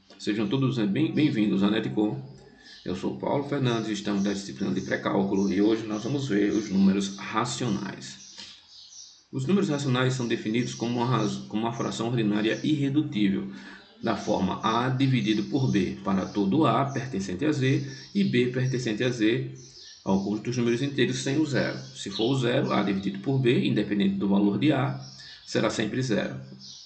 Sejam todos bem-vindos à Netcom. Eu sou Paulo Fernandes, estamos na disciplina de pré-cálculo e hoje nós vamos ver os números racionais. Os números racionais são definidos como uma fração ordinária irredutível, da forma A dividido por B para todo A pertencente a Z e B pertencente a Z ao conjunto dos números inteiros sem o zero. Se for o zero, A dividido por B, independente do valor de A, será sempre zero.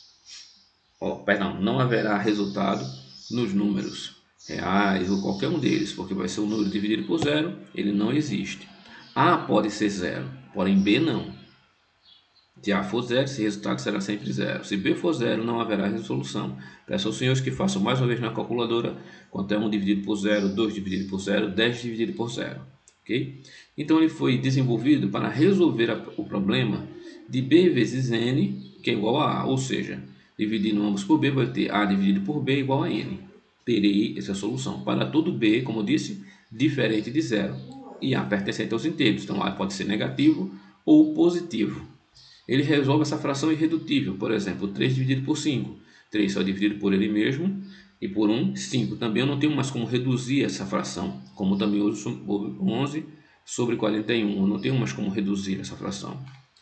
Não haverá resultado nos números reais ou qualquer um deles, porque vai ser um número dividido por zero, ele não existe. A pode ser zero, porém B não. Se A for zero, esse resultado será sempre zero. Se B for zero, não haverá resolução. Peço aos senhores que façam mais uma vez na calculadora quanto é 1 dividido por zero, 2 dividido por zero, 10 dividido por zero. Okay? Então ele foi desenvolvido para resolver o problema de B vezes N, que é igual a A, ou seja, dividindo ambos por B, vai ter A dividido por B igual a N. Terei essa solução. Para todo B, como eu disse, diferente de zero. E A pertencente aos inteiros. Então A pode ser negativo ou positivo. Ele resolve essa fração irredutível. Por exemplo, 3 dividido por 5. 3 só dividido por ele mesmo. E por 1, 5. Também eu não tenho mais como reduzir essa fração. Como também houve 11 sobre 41. Eu não tenho mais como reduzir essa fração.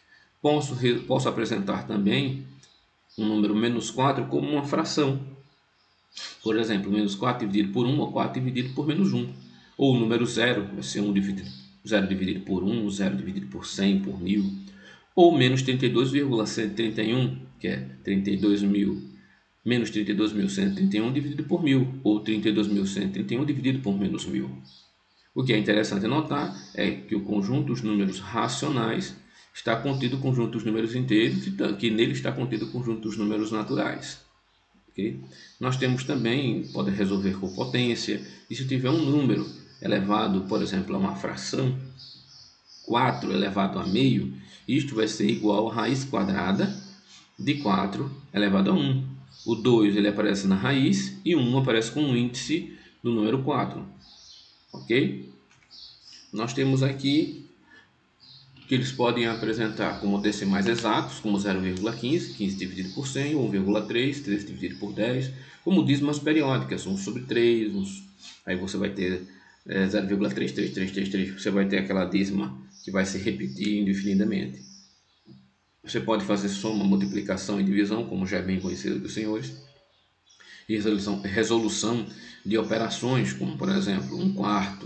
Posso apresentar também um número menos 4 como uma fração. Por exemplo, menos 4 dividido por 1 ou 4 dividido por menos 1. Ou o número 0 vai ser 0 dividido por 1, 0 dividido por 100, por 1000. Ou menos 32,131, que é 32.000, menos 32.131 dividido por 1000. Ou 32.131 dividido por menos 1000. O que é interessante notar é que o conjunto dos números racionais está contido o conjunto dos números inteiros, que nele está contido o conjunto dos números naturais. Okay? Nós temos também, pode resolver com potência, e se tiver um número elevado, por exemplo, a uma fração, 4 elevado a meio, isto vai ser igual a raiz quadrada de 4 elevado a 1. O 2 ele aparece na raiz e o 1 aparece com o índice do número 4. Ok? Nós temos aqui que eles podem apresentar como decimais exatos, como 0,15, 15 dividido por 100, 1,3, 3 dividido por 10, como dízimas periódicas, 1 sobre 3, aí você vai ter 0,33333, você vai ter aquela dízima que vai se repetir indefinidamente. Você pode fazer soma, multiplicação e divisão, como já é bem conhecido dos senhores, e resolução de operações, como por exemplo, 1/4,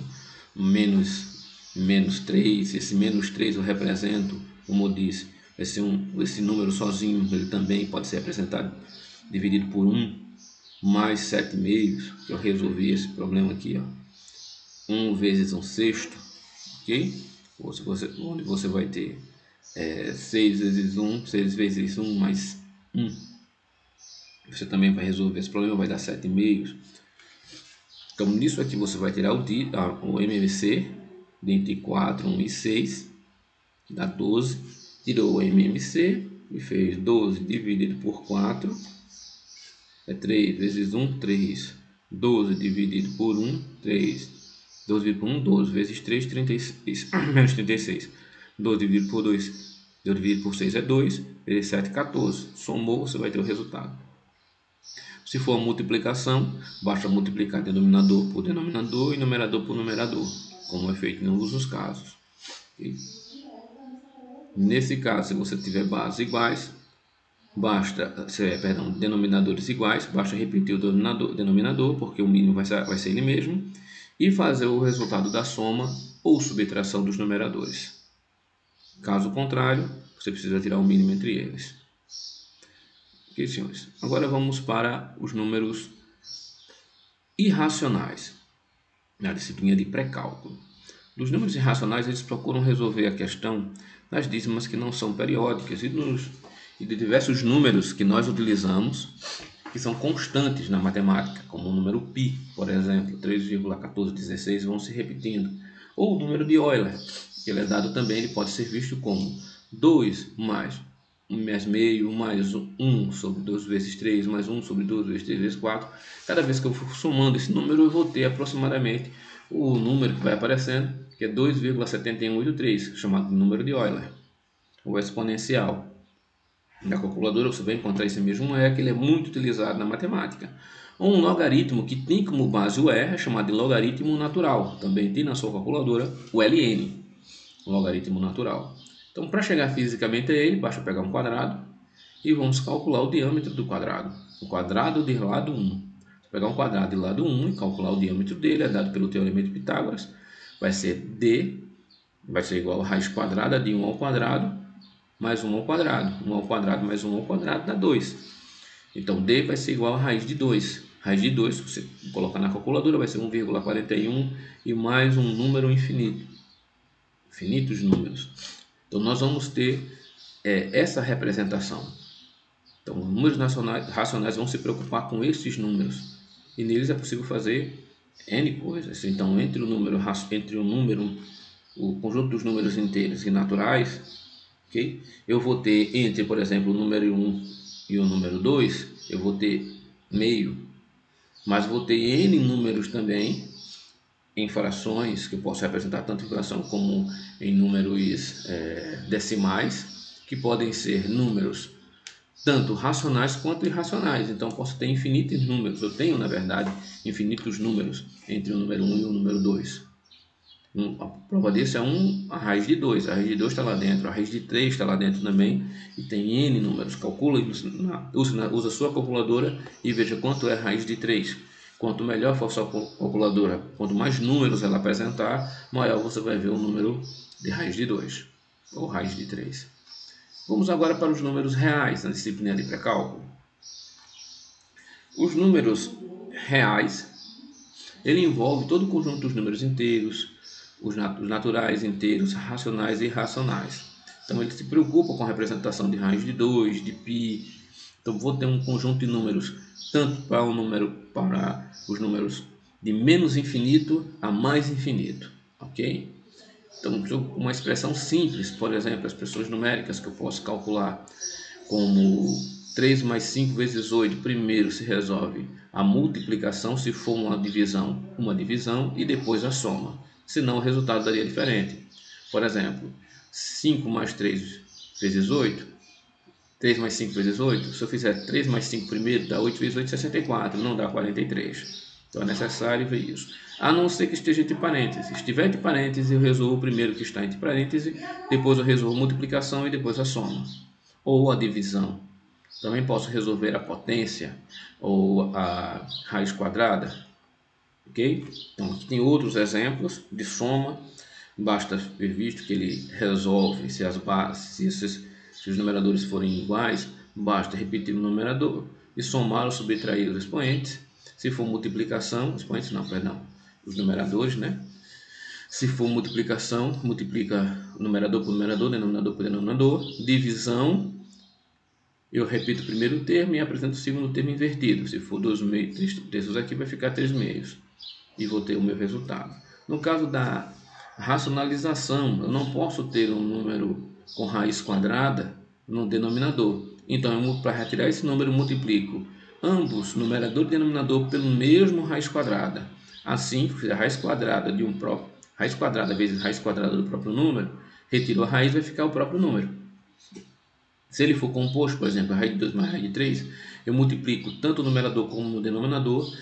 menos 3, esse menos 3 eu represento, como eu disse, esse número sozinho, ele também pode ser representado dividido por 1, mais 7 meios, que eu resolvi esse problema aqui, ó. 1 vezes 1/6, ok? Onde você vai ter 6 vezes 1, 6 vezes 1 mais 1. Você também vai resolver esse problema, vai dar 7 meios. Então, nisso aqui você vai tirar o MMC, dentre 4, 1 e 6, que dá 12. Tirou o MMC e fez 12 dividido por 4. É 3 vezes 1, 3. 12 dividido por 1, 3. 12 dividido por 1, 12 vezes 3, 36. Menos 36. 12 dividido por 2, 12 dividido por 6 é 2. Vezes 7, 14. Somou, você vai ter o resultado. Se for a multiplicação, basta multiplicar denominador por denominador e numerador por numerador, como é feito em ambos os casos. Okay? Nesse caso, se você tiver bases iguais, denominadores iguais, basta repetir o denominador, porque o mínimo vai ser ele mesmo, e fazer o resultado da soma ou subtração dos numeradores. Caso contrário, você precisa tirar o mínimo entre eles. Ok, senhores? Agora vamos para os números irracionais, na disciplina de pré-cálculo. Dos números irracionais, eles procuram resolver a questão das dízimas que não são periódicas e de diversos números que nós utilizamos, que são constantes na matemática, como o número π, por exemplo, 3,1416 vão se repetindo, ou o número de Euler, que ele é dado também, ele pode ser visto como 2 mais 1 meio, mais 1 sobre 2 vezes 3, mais 1 sobre 2 vezes 3 vezes 4. Cada vez que eu for somando esse número, eu vou ter aproximadamente o número que vai aparecendo, que é 2,7183, chamado de número de Euler, ou exponencial. Na calculadora você vai encontrar esse mesmo que ele é muito utilizado na matemática. Ou um logaritmo que tem como base o R, é chamado de logaritmo natural. Também tem na sua calculadora o LN, o logaritmo natural. Então, para chegar fisicamente a ele, basta pegar um quadrado e vamos calcular o diâmetro do quadrado. O quadrado de lado 1. Pegar um quadrado de lado 1 e calcular o diâmetro dele, é dado pelo teorema de Pitágoras. Vai ser D, vai ser igual a raiz quadrada de 1 ao quadrado, mais 1 ao quadrado. 1 ao quadrado mais 1 ao quadrado dá 2. Então, D vai ser igual a raiz de 2. Raiz de 2, se você colocar na calculadora, vai ser 1,41 e mais um número infinito. Infinitos números. Então, nós vamos ter essa representação. Então, os números racionais vão se preocupar com esses números. E neles é possível fazer N coisas. Então, entre o conjunto dos números inteiros e naturais, okay? Eu vou ter entre, por exemplo, o número 1 e o número 2, eu vou ter meio. Mas vou ter N números também, em frações, que eu posso representar tanto em fração como em números decimais, que podem ser números tanto racionais quanto irracionais. Então, posso ter infinitos números. Eu tenho, na verdade, infinitos números entre o número 1 e o número 2. A prova disso é a raiz de 2. A raiz de 2 está lá dentro, a raiz de 3 está lá dentro também. E tem N números. Calcula, usa a sua calculadora e veja quanto é a raiz de 3. Quanto melhor for a sua calculadora, quanto mais números ela apresentar, maior você vai ver o número de raiz de 2 ou raiz de 3. Vamos agora para os números reais na disciplina de pré-cálculo. Os números reais, ele envolve todo o conjunto dos números inteiros, os naturais, inteiros, racionais e irracionais. Então, ele se preocupa com a representação de raiz de 2, de π. Então, vou ter um conjunto de números, tanto para os números de menos infinito a mais infinito, ok? Então, uma expressão simples, por exemplo, as expressões numéricas que eu posso calcular como 3 mais 5 vezes 8, primeiro se resolve a multiplicação, se for uma divisão, e depois a soma. Senão o resultado daria diferente. Por exemplo, 5 mais 3 vezes 8, 3 mais 5 vezes 8, se eu fizer 3 mais 5 primeiro, dá 8 vezes 8, 64, não dá 43. Então é necessário ver isso. A não ser que esteja entre parênteses. Se estiver entre parênteses, eu resolvo o primeiro que está entre parênteses, depois eu resolvo a multiplicação e depois a soma. Ou a divisão. Também posso resolver a potência ou a raiz quadrada. Ok? Então aqui tem outros exemplos de soma. Basta ver visto que ele resolve se os numeradores forem iguais, basta repetir o numerador e somar ou subtrair os expoentes. Se for multiplicação, os numeradores, né? Se for multiplicação, multiplica o numerador por numerador, denominador por denominador. Divisão, eu repito o primeiro termo e apresento o segundo termo invertido. Se for 2 meios, 3 terços aqui, vai ficar 3 meios. E vou ter o meu resultado. No caso da racionalização, eu não posso ter um número com raiz quadrada no denominador. Então, para retirar esse número, eu multiplico ambos, numerador e denominador, pelo mesmo raiz quadrada. Assim, se fizer raiz quadrada raiz quadrada vezes raiz quadrada do próprio número, retiro a raiz, vai ficar o próprio número. Se ele for composto, por exemplo, a raiz de 2 mais a raiz de 3, eu multiplico tanto o numerador como o denominador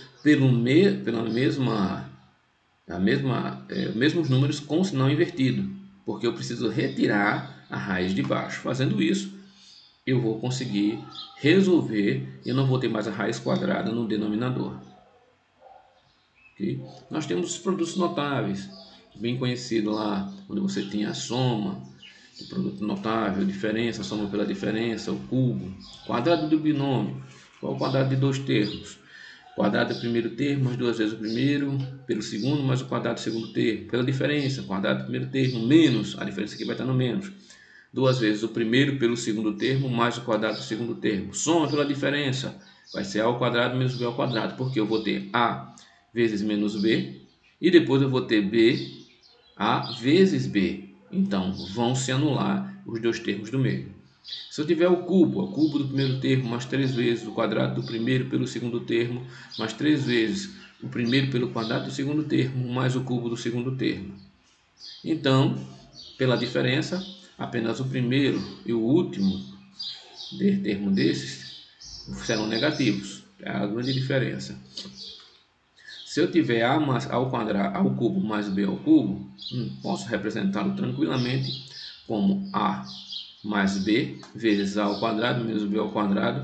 mesmos números com o sinal invertido, porque eu preciso retirar a raiz de baixo. Fazendo isso, eu vou conseguir resolver e não vou ter mais a raiz quadrada no denominador. Okay? Nós temos os produtos notáveis, bem conhecido lá, onde você tem a soma, o produto notável, diferença, soma pela diferença, o cubo, quadrado do binômio, qual é o quadrado de dois termos? Quadrado do primeiro termo mais duas vezes o primeiro, pelo segundo mais o quadrado do segundo termo, pela diferença, quadrado do primeiro termo menos, a diferença aqui vai estar no menos, duas vezes o primeiro pelo segundo termo mais o quadrado do segundo termo, soma pela diferença, vai ser a ao quadrado menos b ao quadrado, porque eu vou ter a vezes menos b, e depois eu vou ter b a vezes b, então vão se anular os dois termos do meio. Se eu tiver o cubo do primeiro termo mais 3 vezes o quadrado do primeiro pelo segundo termo, mais 3 vezes o primeiro pelo quadrado do segundo termo, mais o cubo do segundo termo. Então, pela diferença, apenas o primeiro e o último termo desses serão negativos. É a grande diferença. Se eu tiver a ao cubo mais b ao cubo, posso representá-lo tranquilamente como a mais b vezes a ao quadrado menos b ao quadrado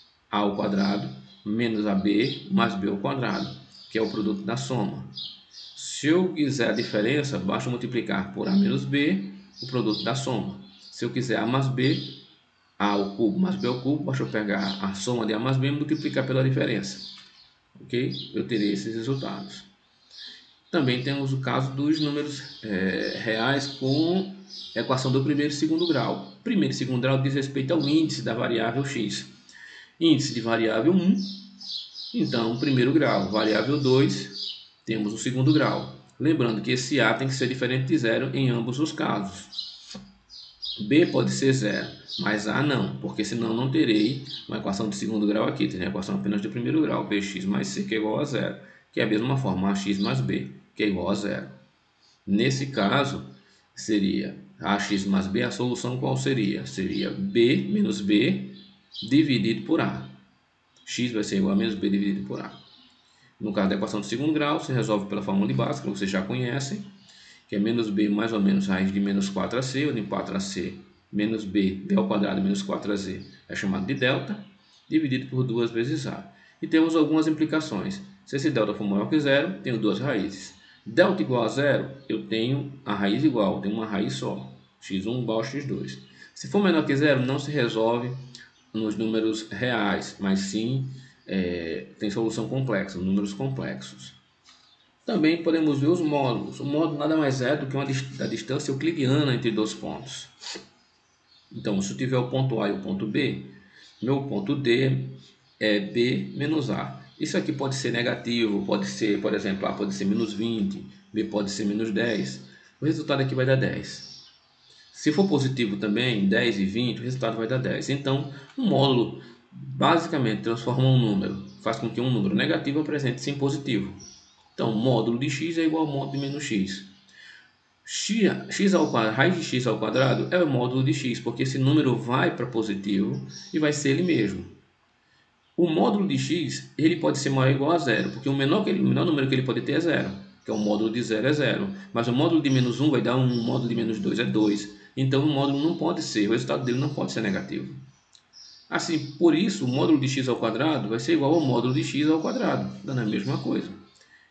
menos ab mais b ao quadrado, que é o produto da soma. Se eu quiser a diferença, basta multiplicar por a menos b, o produto da soma. Se eu quiser a mais b, a ao cubo mais b ao cubo, basta eu pegar a soma de a mais b e multiplicar pela diferença. Ok? Eu terei esses resultados. Também temos o caso dos números reais com equação do primeiro e segundo grau. Primeiro e segundo grau diz respeito ao índice da variável x. Índice de variável 1, então primeiro grau. Variável 2, temos o segundo grau. Lembrando que esse a tem que ser diferente de zero em ambos os casos. B pode ser zero, mas A não, porque senão não terei uma equação de segundo grau aqui, terei uma equação apenas de primeiro grau, bx mais c, que é igual a zero, que é a mesma forma, ax mais b, que é igual a zero. Nesse caso, seria ax mais b, a solução qual seria? Seria b menos b dividido por a. X vai ser igual a menos b dividido por a. No caso da equação de segundo grau, se resolve pela fórmula de Bhaskara, que vocês já conhecem, que é menos b mais ou menos raiz de menos 4ac, onde 4ac menos b ao quadrado menos 4az é chamado de delta, dividido por 2 vezes a. E temos algumas implicações. Se esse delta for maior que zero, tenho duas raízes. Delta igual a zero, eu tenho a raiz igual, tenho uma raiz só, x1 igual a x2. Se for menor que zero, não se resolve nos números reais, mas sim tem solução complexa, números complexos. Também podemos ver os módulos. O módulo nada mais é do que a distância euclidiana entre dois pontos. Então, se eu tiver o ponto A e o ponto B, meu ponto D é B menos A. Isso aqui pode ser negativo, pode ser, por exemplo, A pode ser menos 20, B pode ser menos 10. O resultado aqui vai dar 10. Se for positivo também, 10 e 20, o resultado vai dar 10. Então, um módulo basicamente transforma um número, faz com que um número negativo apresente-se em positivo. Então, módulo de x é igual ao módulo de menos x. X ao quadrado, raiz de x ao quadrado é o módulo de x, porque esse número vai para positivo e vai ser ele mesmo. O módulo de x ele pode ser maior ou igual a zero, porque o menor número que ele pode ter é zero, que é o módulo de zero é zero. Mas o módulo de menos 1 vai dar 1, o módulo de menos 2 é 2. Então, o módulo não pode ser, o resultado dele não pode ser negativo. Assim, por isso, o módulo de x ao quadrado vai ser igual ao módulo de x ao quadrado, dando a mesma coisa.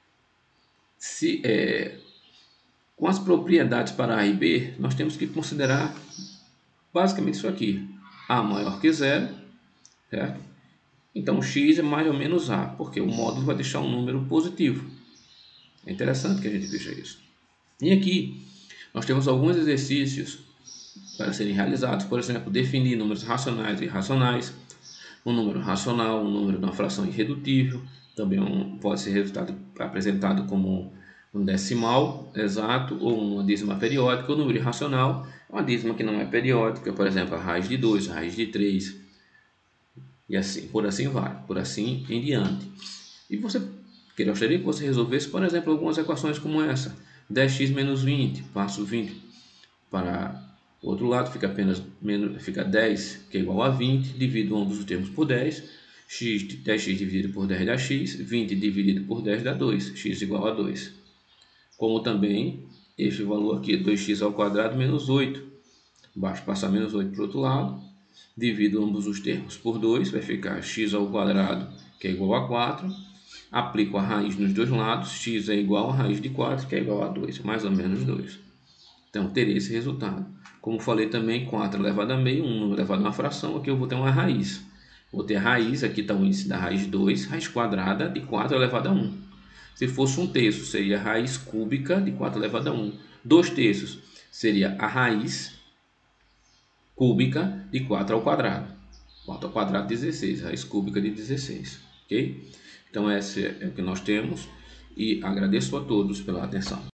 Com as propriedades para A e B, nós temos que considerar basicamente isso aqui. A maior que zero, certo? Então, x é mais ou menos A, porque o módulo vai deixar um número positivo. É interessante que a gente veja isso. E aqui, nós temos alguns exercícios para serem realizados. Por exemplo, definir números racionais e irracionais. Um número racional, um número de uma fração irredutível. Também pode ser apresentado como um decimal exato ou uma dízima periódica. O número irracional é uma dízima que não é periódica, por exemplo, a raiz de 2, a raiz de 3, e assim, por assim vai, por assim em diante. E gostaria que você resolvesse, por exemplo, algumas equações como essa. 10x menos 20, passo 20 para o outro lado, fica 10, que é igual a 20, divido ambos os termos por 10. 10x dividido por 10 dá x, 20 dividido por 10 dá 2, x igual a 2. Como também este valor aqui, 2x ao quadrado menos 8. Basta passar menos 8 para o outro lado, divido ambos os termos por 2, vai ficar x ao quadrado, que é igual a 4. Aplico a raiz nos dois lados, x é igual a raiz de 4, que é igual a 2, mais ou menos 2. Então, terei esse resultado. Como falei também, 4 elevado a meio, 1 elevado a uma fração, aqui eu vou ter uma raiz. Vou ter a raiz, aqui está o índice da raiz de 2, raiz quadrada de 4 elevado a 1. Se fosse 1/3, seria a raiz cúbica de 4 elevado a 1. 2/3 seria a raiz cúbica de 4 ao quadrado. 4 ao quadrado, 16, raiz cúbica de 16. Ok? Então, esse é o que nós temos e agradeço a todos pela atenção.